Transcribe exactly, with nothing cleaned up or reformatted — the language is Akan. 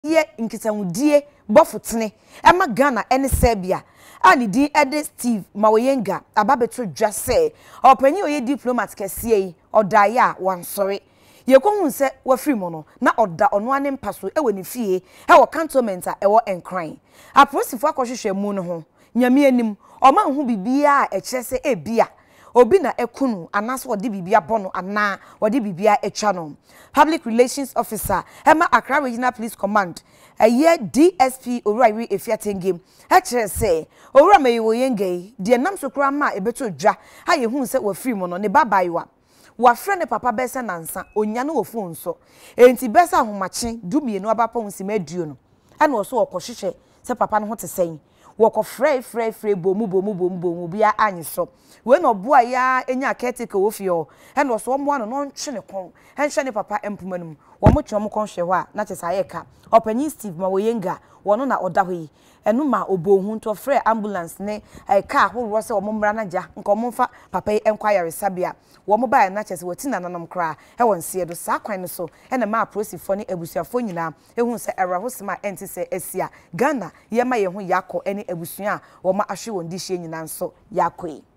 ye nkitawudie bofutene ema Ghana ene Serbia ani di ede Steve Mawoyenga ababeto dwa se opanyi oye diplomat kese yi odaya wansori ye kohun se wafiri mo no na oda ono ane mpaso ewe ne fie e wo cantonment a ewo enkran aposifo akohwehwe mu no ho nyame anim oma hu bibia a ekyese ebia obi na ekunu anaso wode bibia bono ana wode bibia etwa no public relations officer ema Accra Regional Police Command eye D S P Owuraiwi Efiatengem ha kire se Owura Mawoyenga de nam sokura ma ebeto dwa ha ye hu se wafiri mo no ne babaiwa wa frene papa bese nansa onya no ofon so enti bese ahomache dumienu abapon simaduo no ana wo so okohwehwe se papa no ho tesɛn woko frɛ frɛ frɛ bomu bomu bomu bomu bia anyi so we no boa ya enya caretaker wo fie ana wo so mo ano no ntwe ne kon henhwe ne papa empumanum wo mo twe mo kon hwe ho a na kyesa ye ka opanyi Steve Mawoyenga wono na oda ho yi enu ma obohu nto frɛ ambulance ne e car ho se wo mo mra na ja nko mo mfa papa yi enquire sabia wo mo ba na kyesa wati nananom kra e won se do sa kwan no so ena ma prosifo ne abusuafo nyina ehun se era hosema enti se asia Ghana ye ma ye ho yakɔ ene abusua wo ma ahwe won di hye nyina nso yakɔ yi